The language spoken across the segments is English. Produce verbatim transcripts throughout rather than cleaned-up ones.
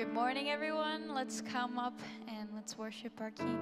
Good morning, everyone. Let's come up and let's worship our King.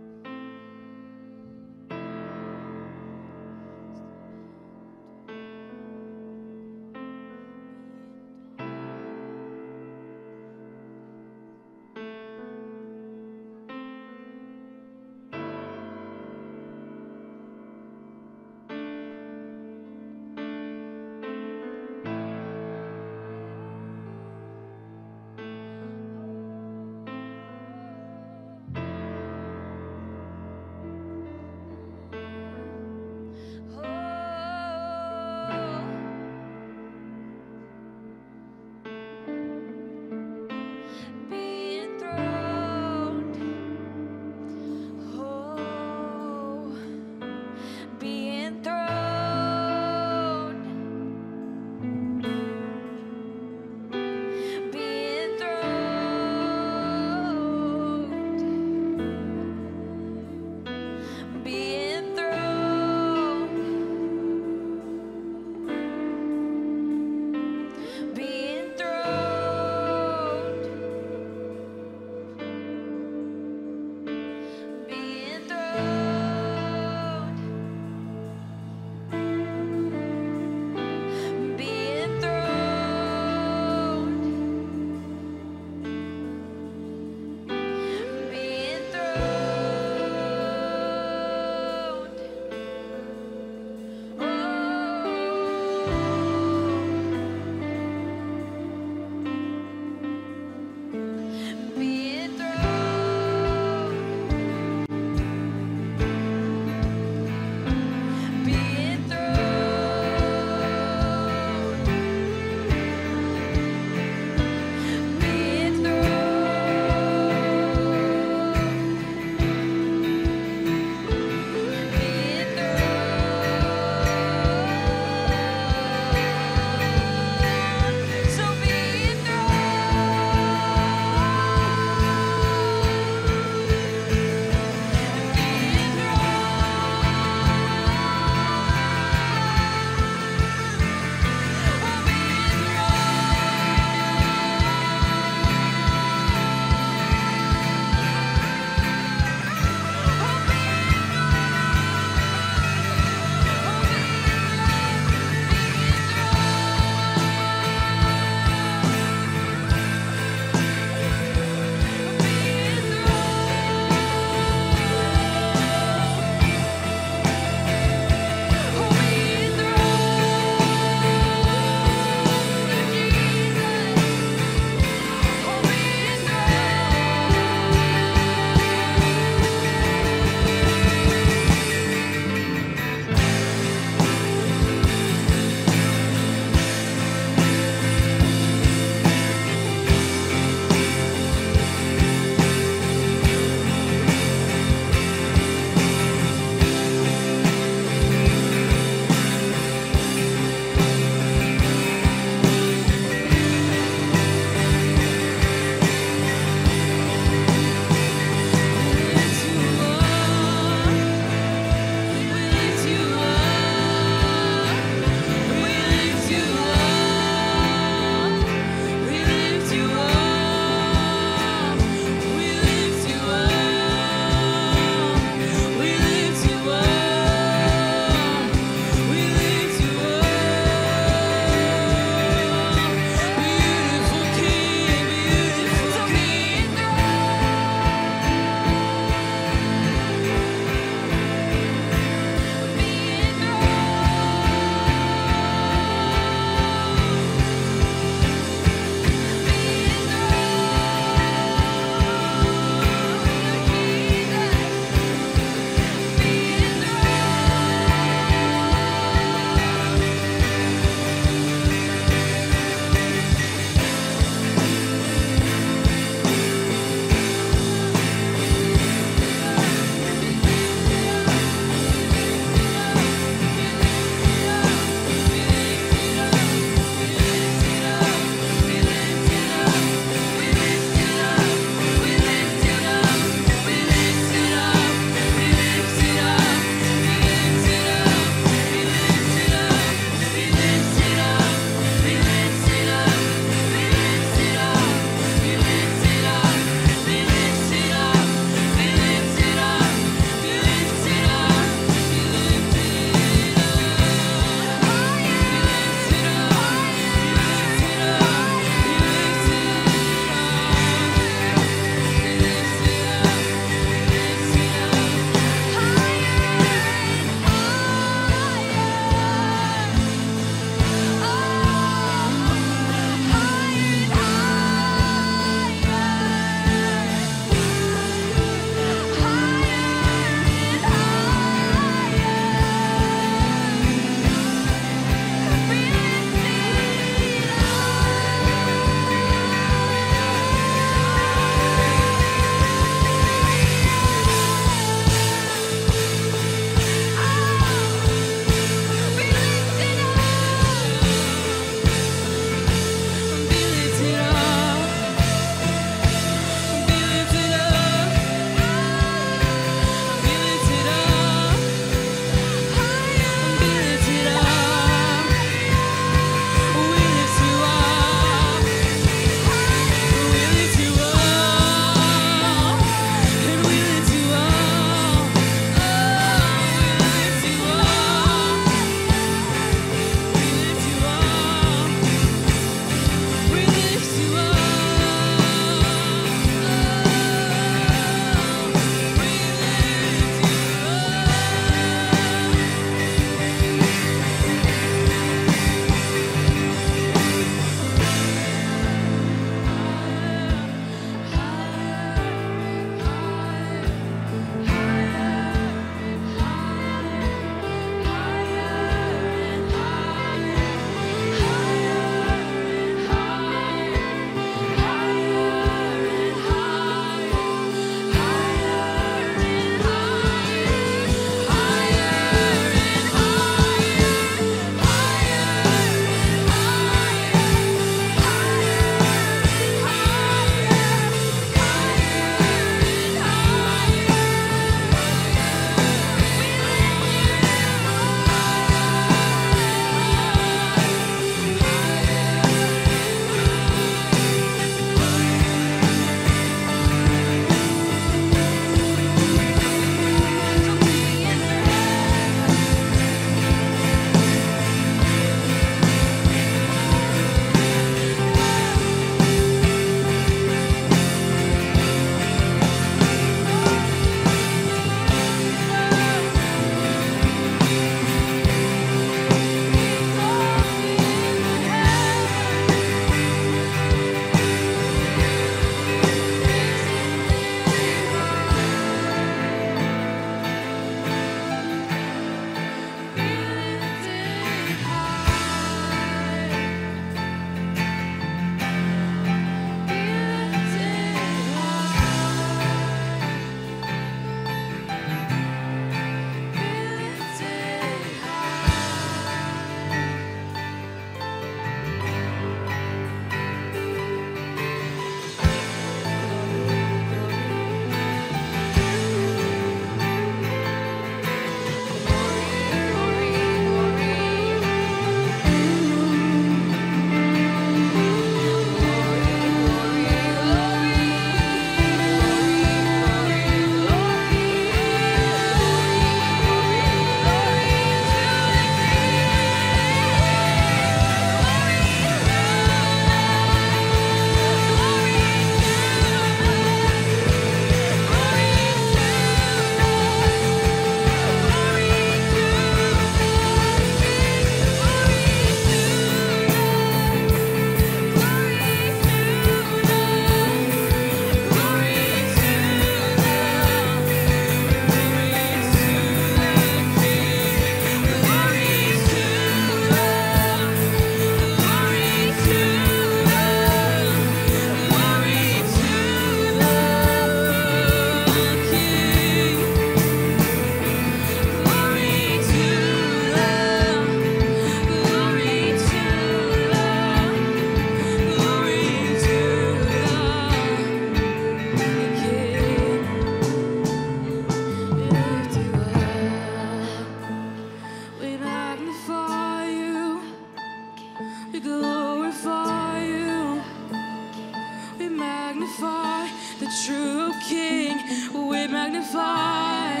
we magnify the true King. We magnify,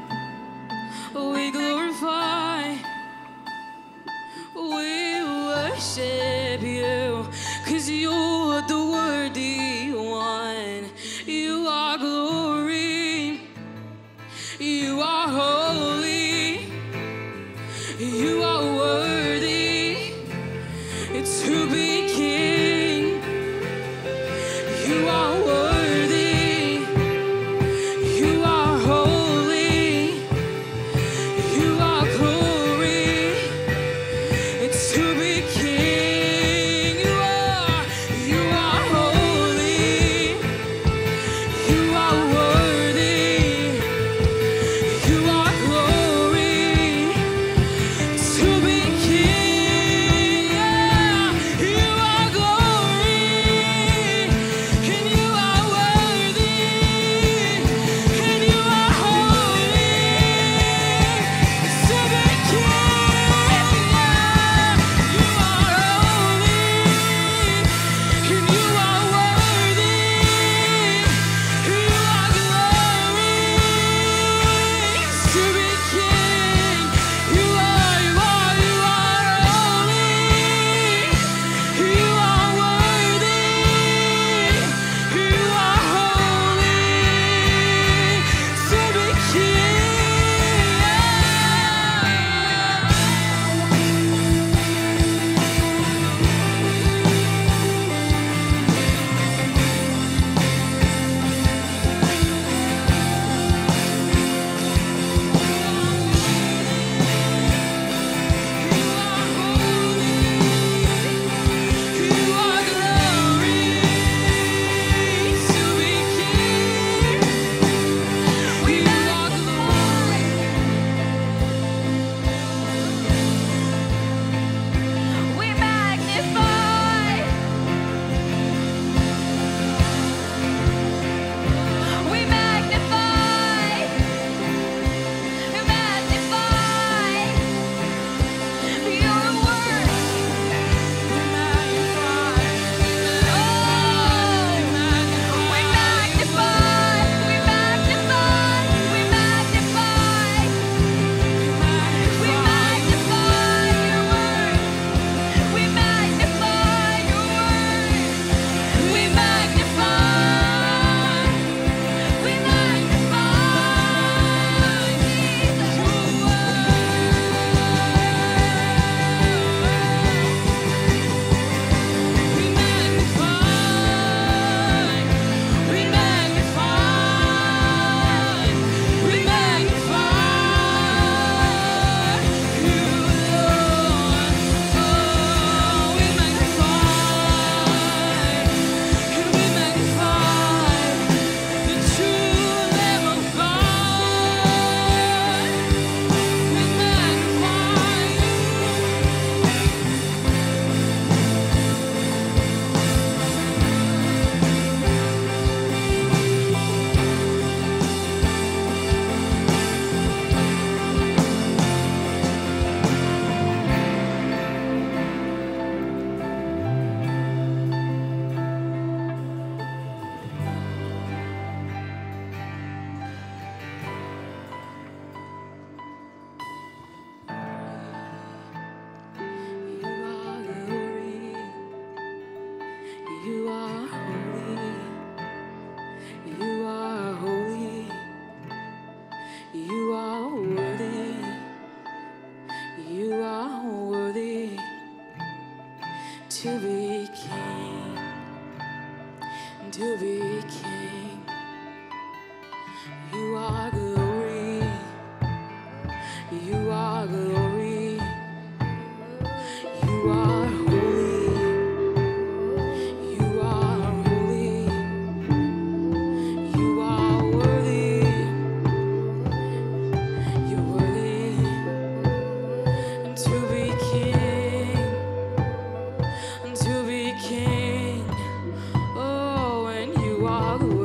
we glorify, we worship you, 'cause you're the worthy one. You are glory, you are holy, you are worthy to be King. You are worthy, you are holy, you are glory to be King. You are, you are holy, you are worthy, you are glory to be King. Yeah, you are glory, and you are worthy, and you are holy to be King. Yeah, you are holy, and you are worthy, you are glory to be King. You are, you are, you are holy, you are worthy, you are holy to be We magnify, we magnify, we magnify your word. We magnify, oh, we magnify, we magnify, we magnify, we magnify your word. We magnify your word. We magnify. We magnify Jesus. Your word. We magnify. We magnify. We magnify you, Lord. Oh, we magnify. We magnify the true Lamb of God. We magnify you. You are glory, you are holy, you are holy, you are worthy, you are worthy to be King, to be King. You are glory, you are glory, you are holy, you are holy, you are worthy, you're worthy to be King, to be King. Oh, and you are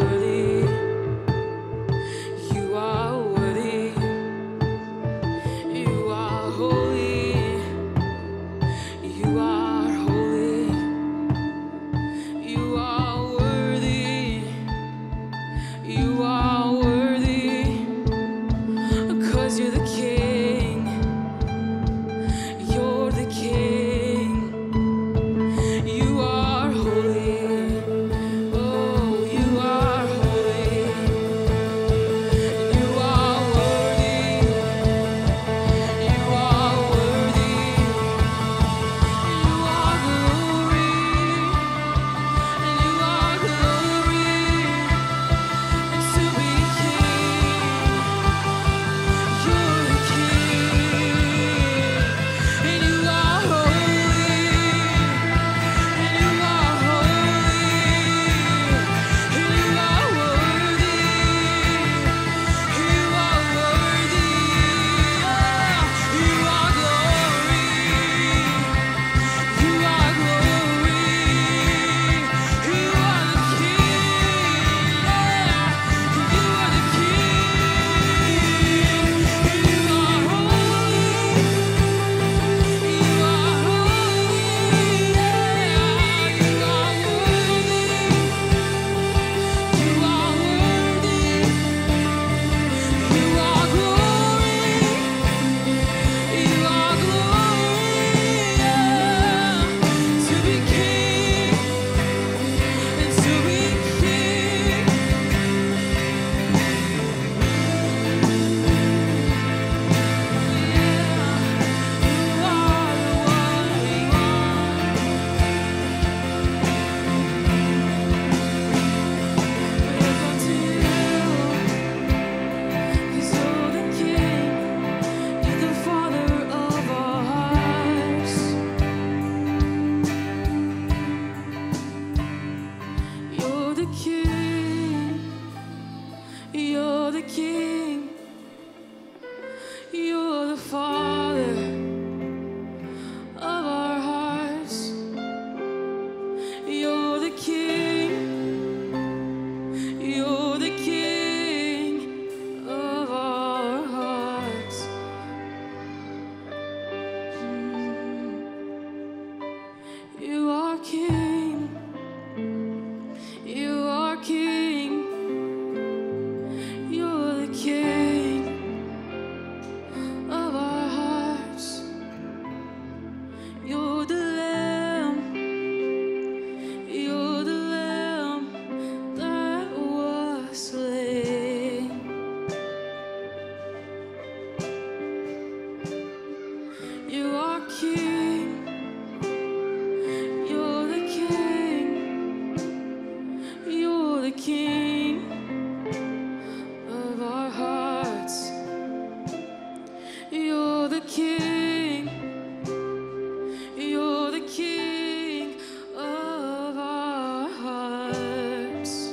King. You're the King. You're the Father of our hearts. You're the King. You're the King of our hearts. You are King. You are King. You're the King of our hearts. You're the Lamb. You're the Lamb that was slain. You are King. You're the King. You're the King of our hearts. You're the King. You're the King of our hearts.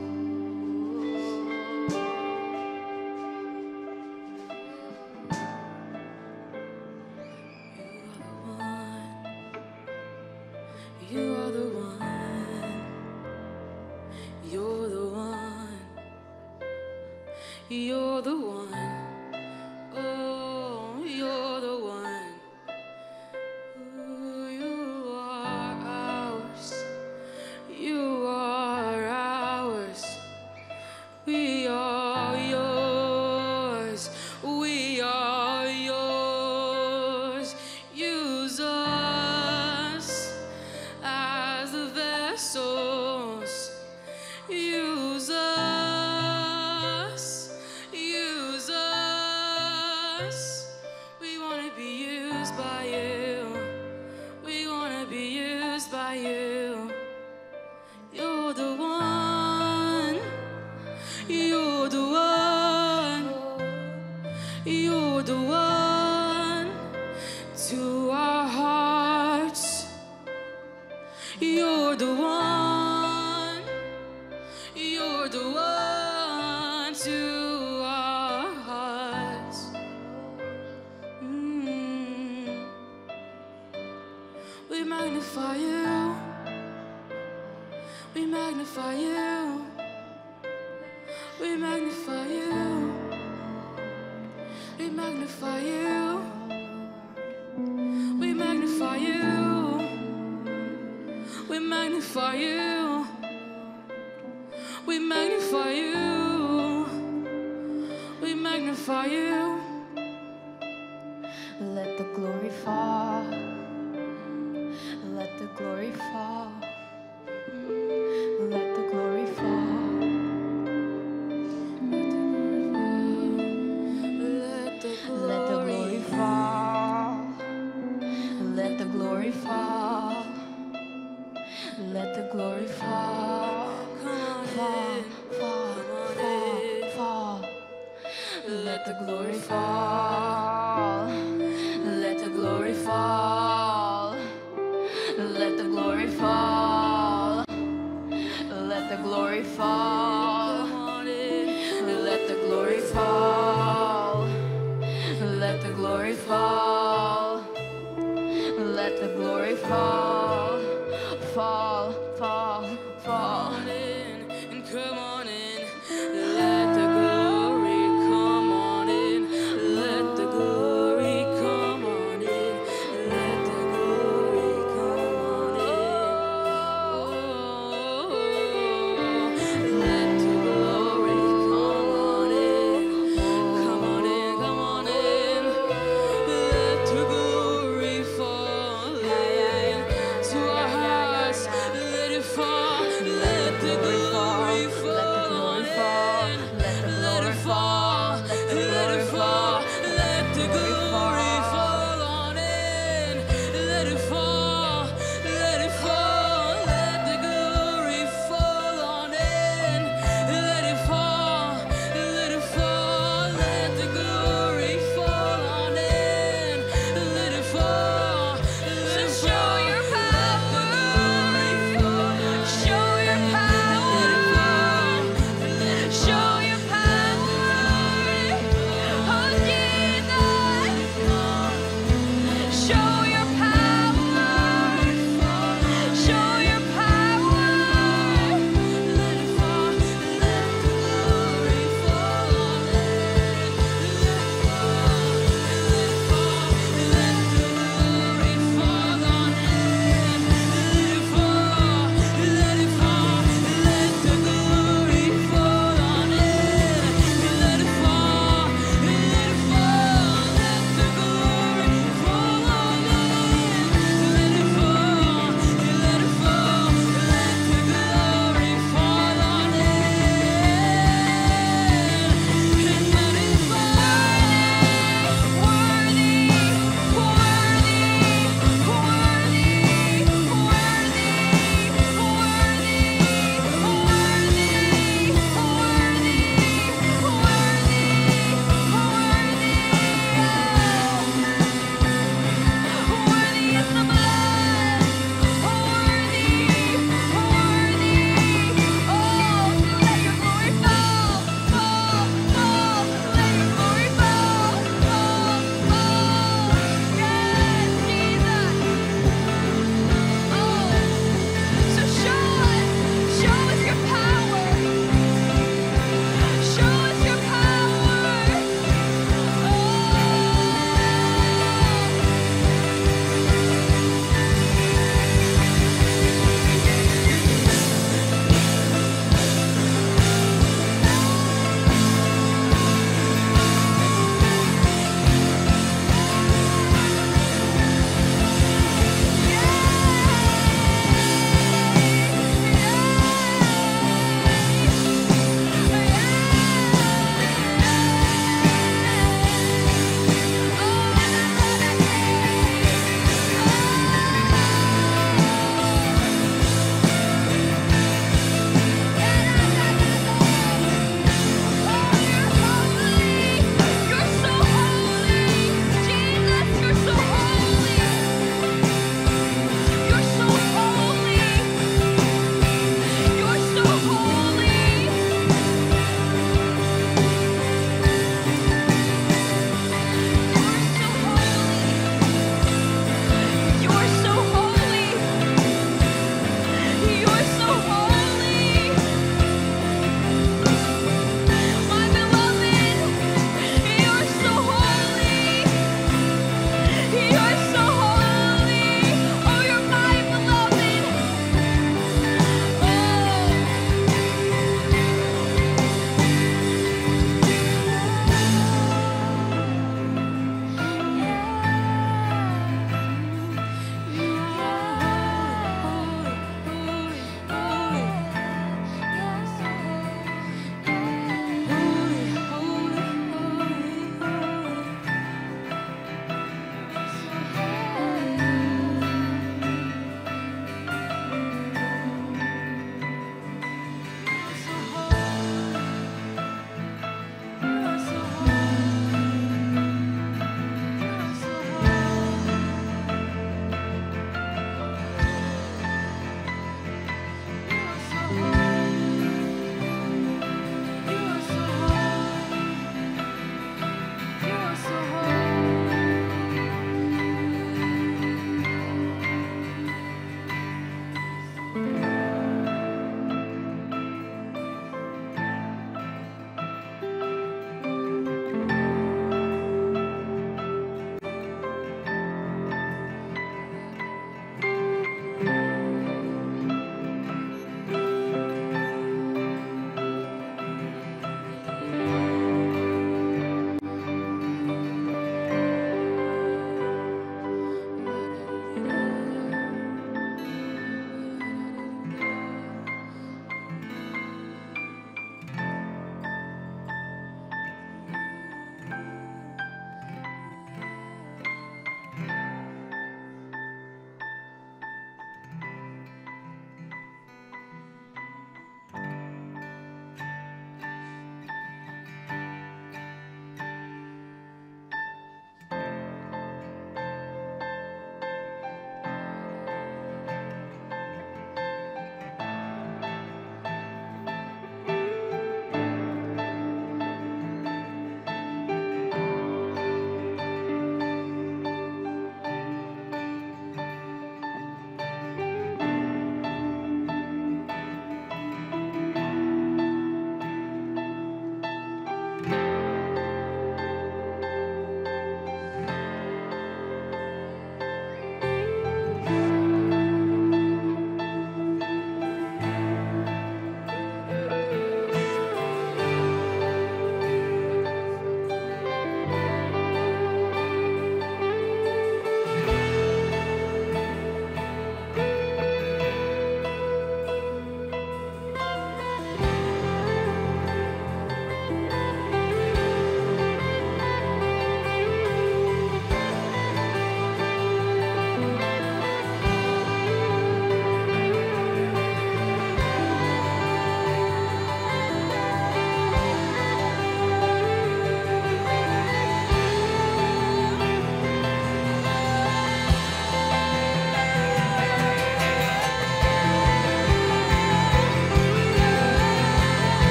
You are the one. You're the one. You're the one. Oh, you're the one. Ooh, you are ours. You are ours. We are yours. We are yours. Use us as the vessels. Use us. Use us. We want to be used by you. We want to be used by you. You're the one. You're the one. You're the one to our hearts. You're the one. You're the one to our hearts. Mm. We magnify you. We magnify you. We magnify you. We magnify you. We magnify you. We magnify you. We magnify you. We magnify you. Let the glory fall. Let the glory fall. Let the glory fall. Let the Let the glory fall. Let the glory fall. Let the glory fall. Fall, fall, fall, fall. Let the glory fall. Let the glory fall. Let the glory fall. Let the glory fall. Let the glory fall. Let the glory fall. Let the glory fall. Fall, fall, fall. Come on in and come on in. Let the glory come on in. Let the glory come on in. Let the glory come on in. Oh, let the glory come on in. Come on in, come on in. Let the glory fall in to our hearts.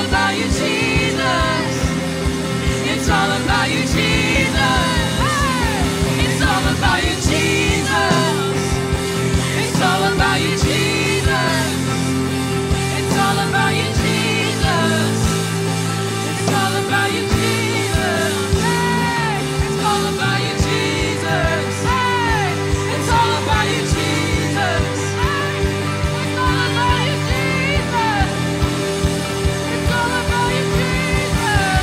about you, Jesus. It's all about you, Jesus. It's all about you, Jesus. It's all about you, Jesus. It's all about you, Jesus. It's all about you, Jesus. It's all about you, Jesus. It's all about you, Jesus. It's all about you, Jesus. It's all about you, Jesus.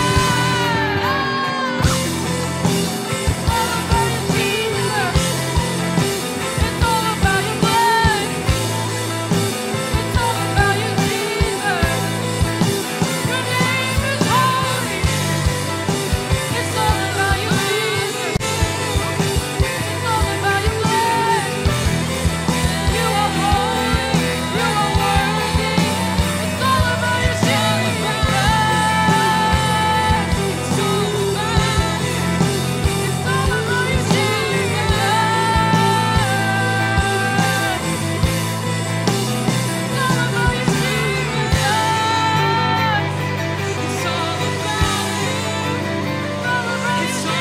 It's all about you, Jesus. It's all about your blood. It's all about you, Jesus. Your name is holy. It's all about you, Jesus. It's all about your blood. You are holy. You are worthy. It's all about your Jesus. It's all about you. It's all about you, Jesus. It's all about you, Jesus. It's all about you. It's all about you, Jesus.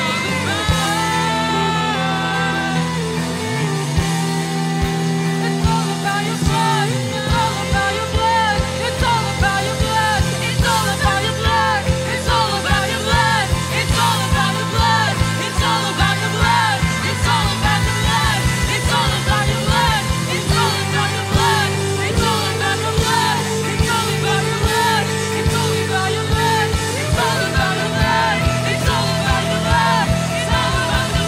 It's all about your blood. It's all about your blood. It's all about your blood. It's all about your blood. It's all about your blood. It's all about your blood. It's all about your blood. It's all about your blood. It's all about your blood. It's all about your blood. It's all about your blood. It's all about your blood. It's all about your blood. It's all about your blood. It's all about your blood. It's all about your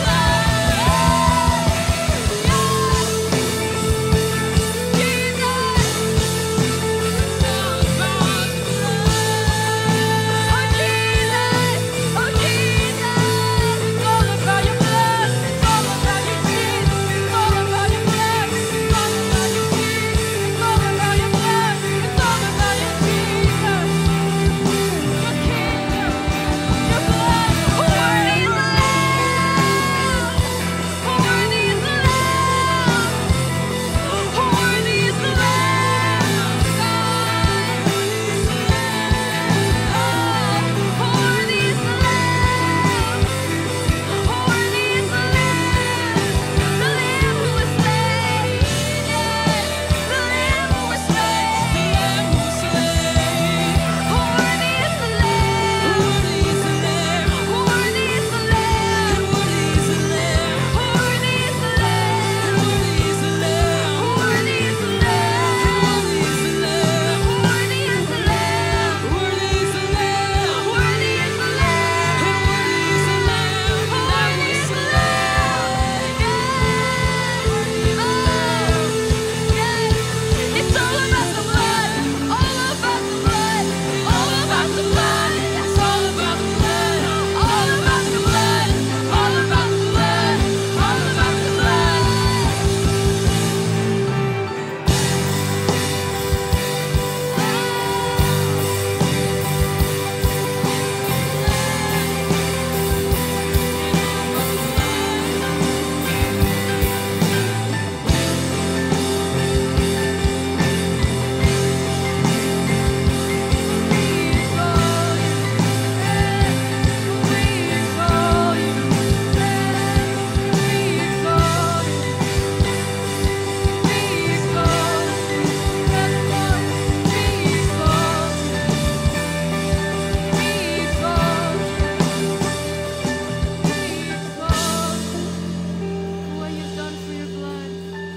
what you've done for your blood.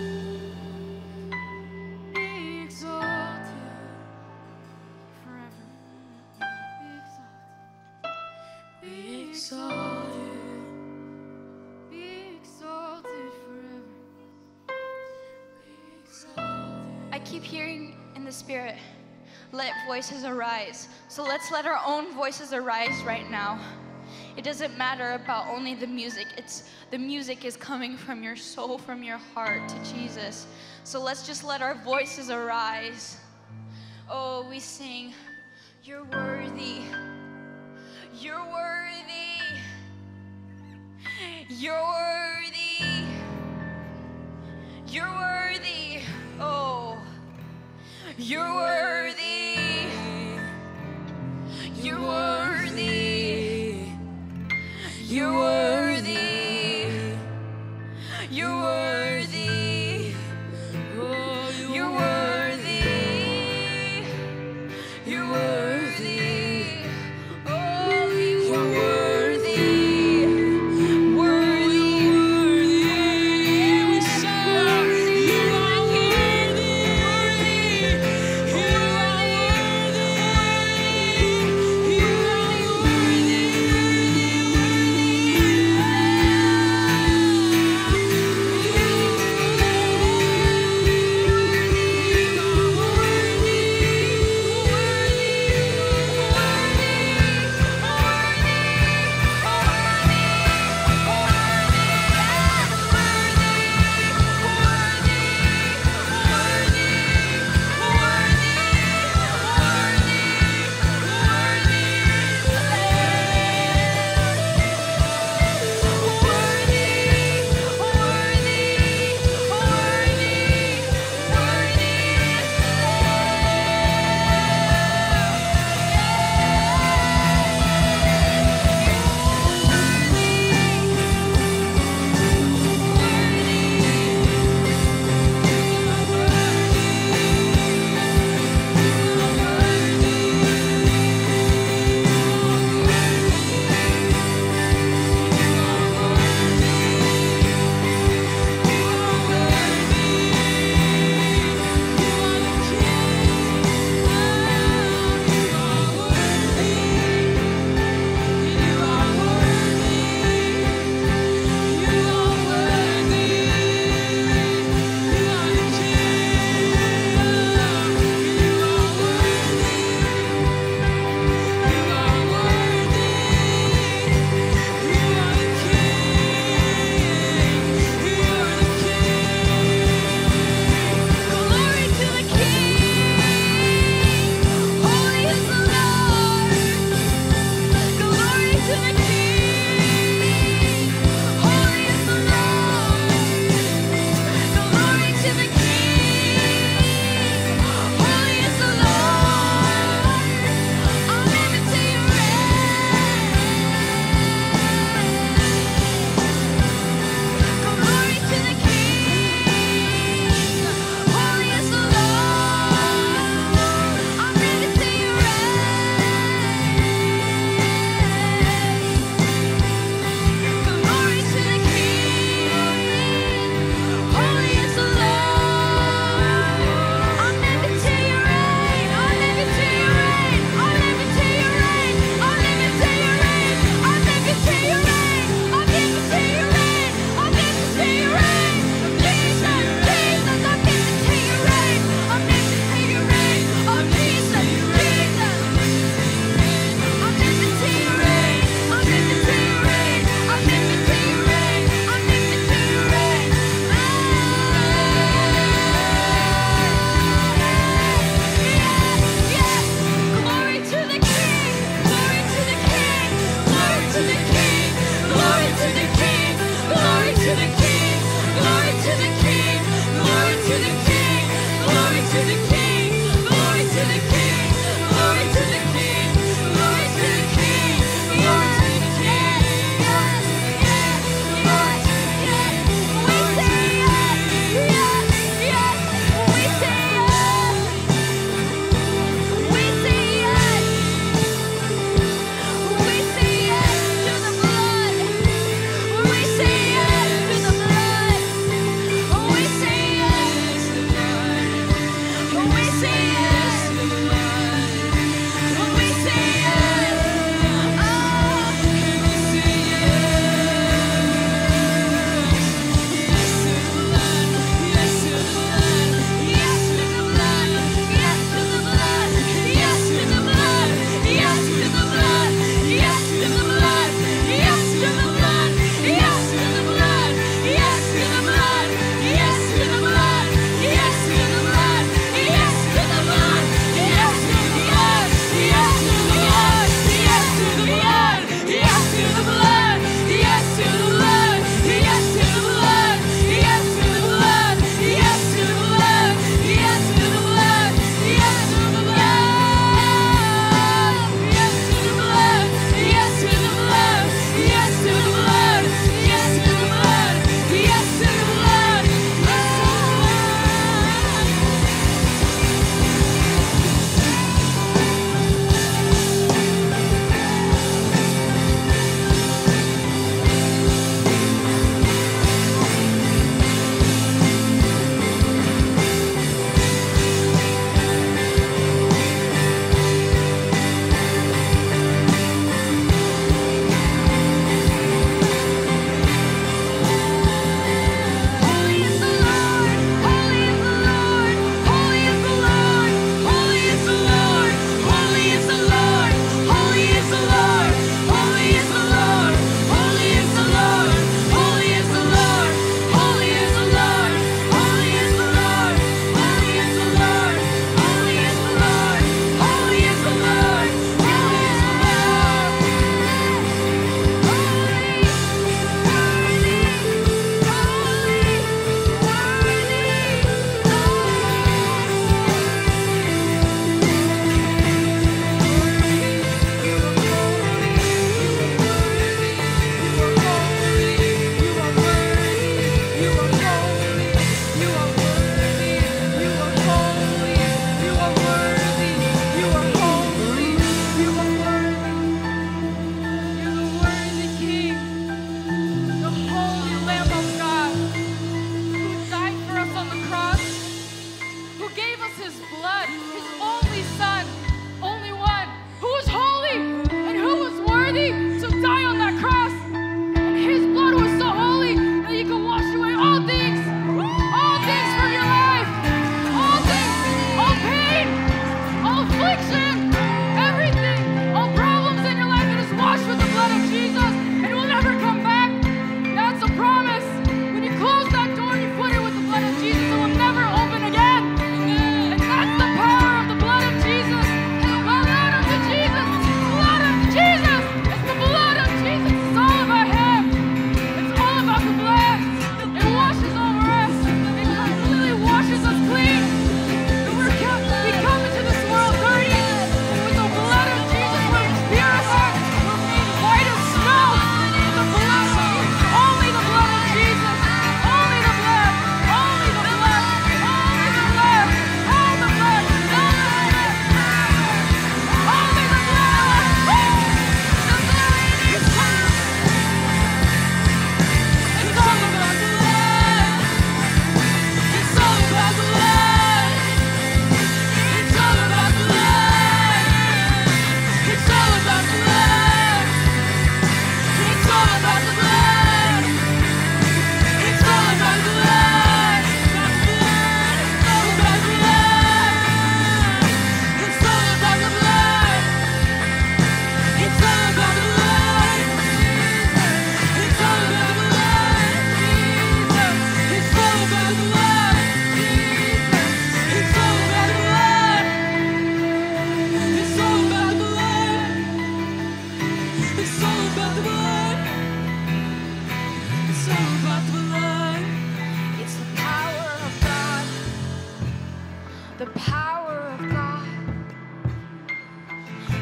Be exalted forever. Be exalted. Be exalted forever. Be exalted. I keep hearing in the Spirit, let voices arise. So let's let our own voices arise right now. It doesn't matter about only the music. It's the music is coming from your soul, from your heart to Jesus. So let's just let our voices arise. Oh, we sing, you're worthy. You're worthy. You're worthy. You're worthy. Oh, you're worthy.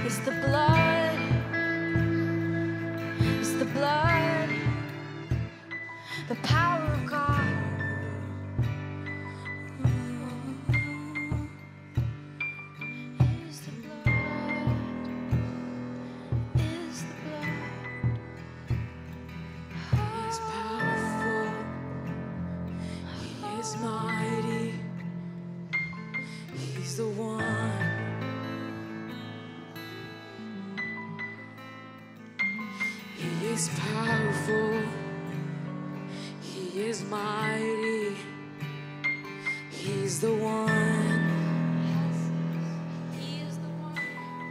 It's the blood. It's the blood. The power of God. Is the blood. Is the blood. He is powerful. He is mighty. He's the one. He is powerful. He is mighty. He's the one. He is the one.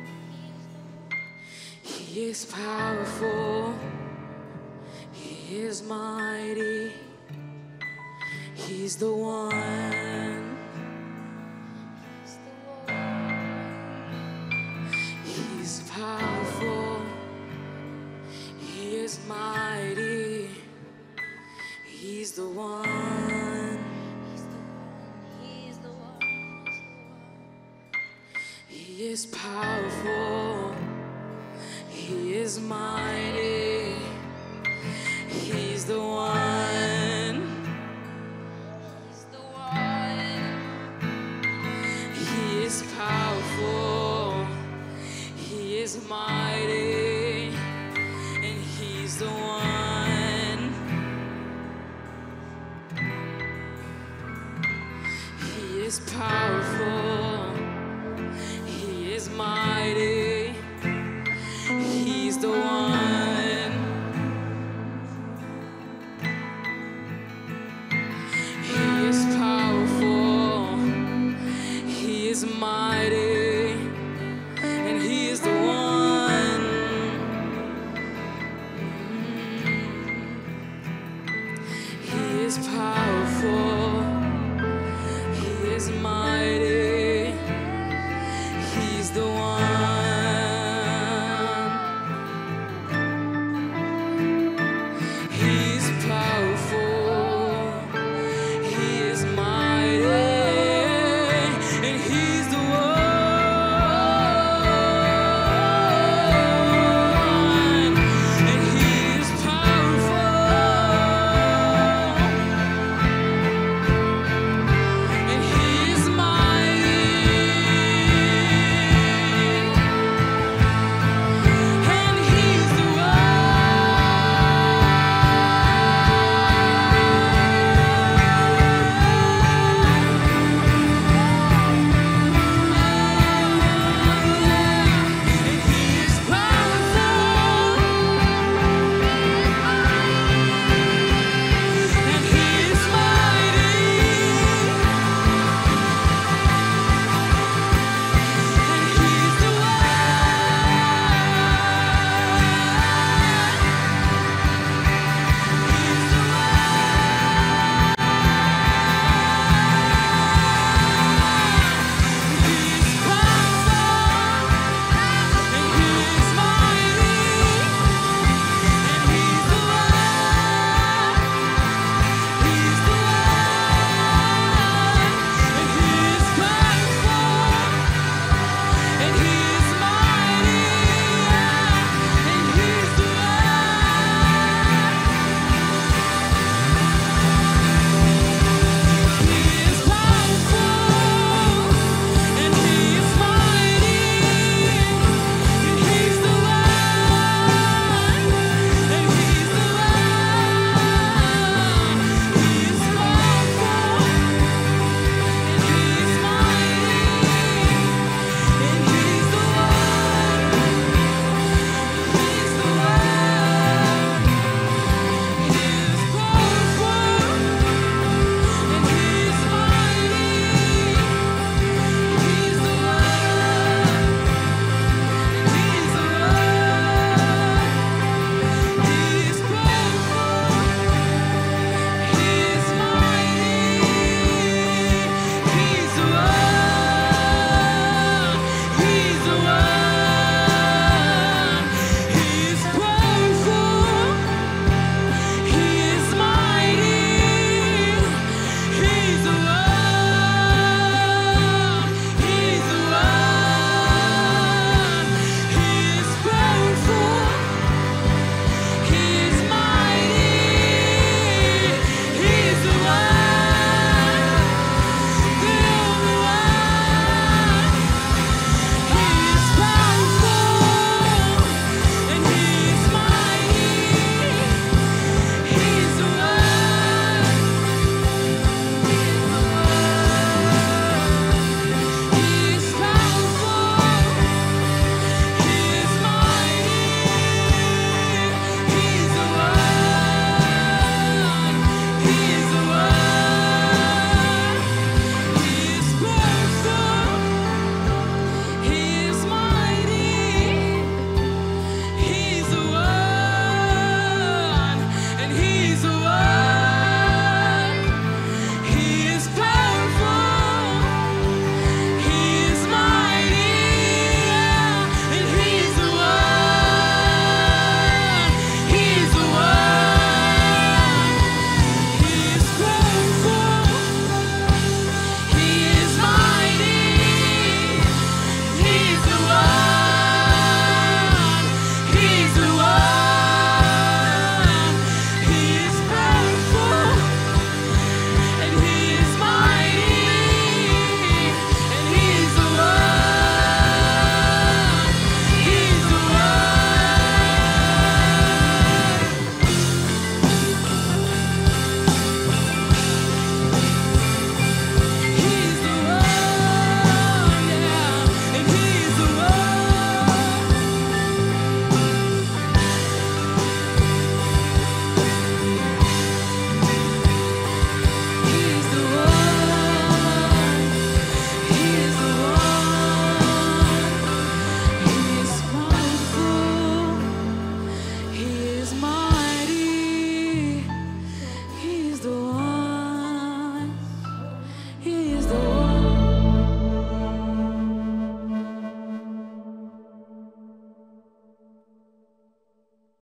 He is powerful. He is mighty. He's the one. He's powerful. He is mighty. He's the one. He's the one. He is powerful. He is mighty. He's the one. He's the one. He is powerful. He is mighty. And he's the one. He is powerful.